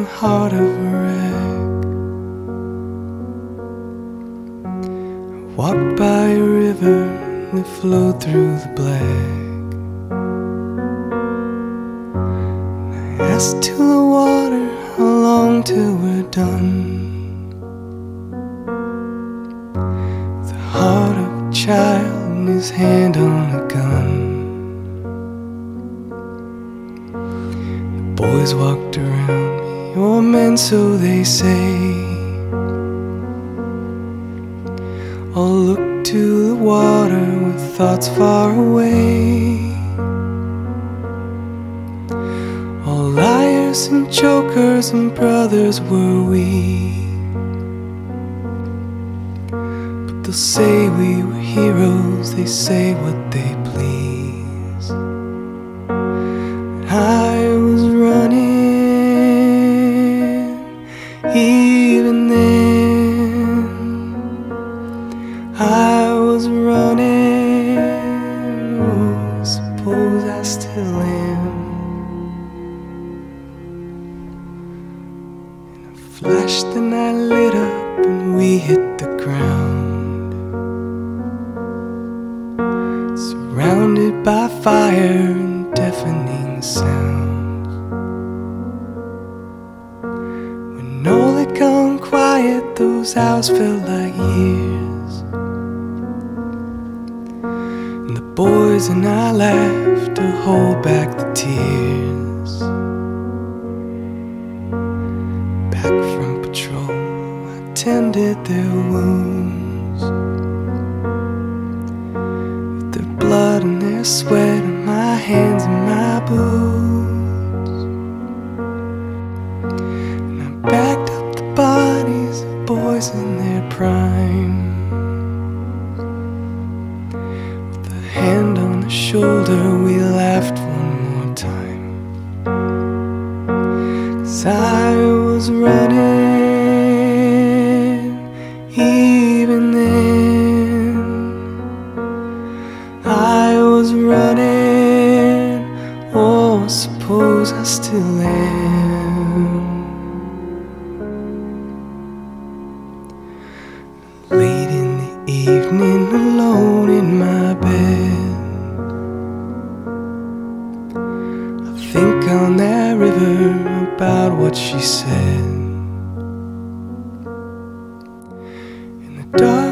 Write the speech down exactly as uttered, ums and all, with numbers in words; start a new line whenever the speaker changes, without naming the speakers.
heart of a wreck. I walked by a river that flowed through the black. I asked to the water how long till we're done. The heart of a child and his hand on a gun. The boys walked around me, or men so they say. All look to the water with thoughts far away. All liars and chokers and brothers were we. But they'll say we were heroes, they say what they please. I was running even then. I was running, oh, suppose I still am. In a flash the night lit up and we hit the ground, surrounded by fire and deafening sounds. When all had gone quiet, those hours felt like years. Boys and I laughed to hold back the tears. Back from patrol, I tended their wounds with their blood and their sweat and my hands and my boots. And I backed up the bodies of boys in their prime. Hand on the shoulder, we laughed one more time. 'Cause I was running even then. I was running, oh, I suppose I still am. Late in the evening, alone in my bed, think on that river about what she said. In the dark